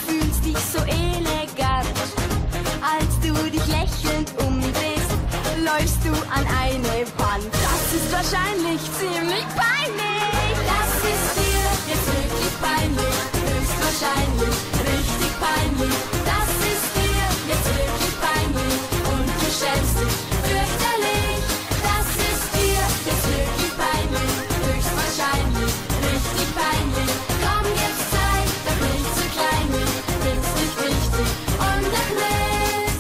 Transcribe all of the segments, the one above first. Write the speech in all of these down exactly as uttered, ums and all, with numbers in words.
fühlst dich so elegant. Als du dich lächelnd umdrehst, läufst du an eine Wand. Das ist wahrscheinlich ziemlich peinlich. Das ist dir jetzt wirklich peinlich, höchstwahrscheinlich richtig peinlich. Das ist dir jetzt wirklich peinlich und du schämst dich fürchterlich. Das ist dir jetzt wirklich peinlich, höchstwahrscheinlich richtig peinlich. Komm, jetzt zeig doch nicht so kleinlich, find's nicht wichtig und lach nicht.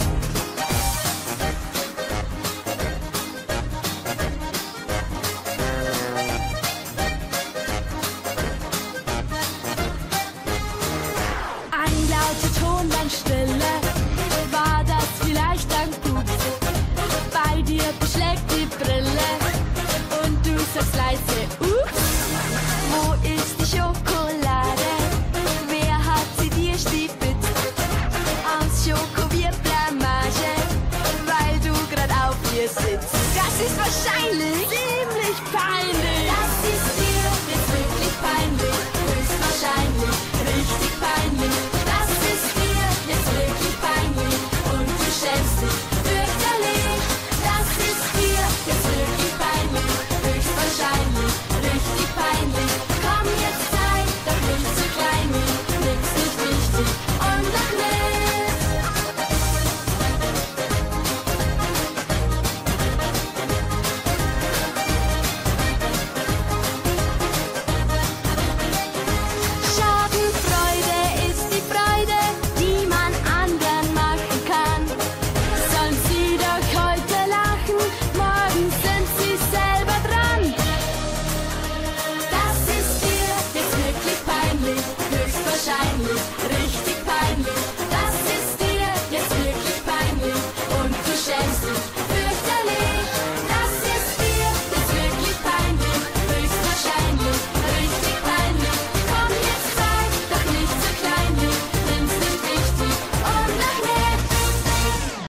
Ein lauter Ton, dann Stille, war das vielleicht ein Pups? Bei dir beschlägt die Brille und du sagst leise, ups. Wo ist die Schokolade? Wer hat sie dir stibitzt? Aus Schoko wird Blamage, weil du grad auf ihr sitzt. Das ist wahrscheinlich ziemlich peinlich. Das ist dir jetzt wirklich peinlich, höchstwahrscheinlich richtig peinlich.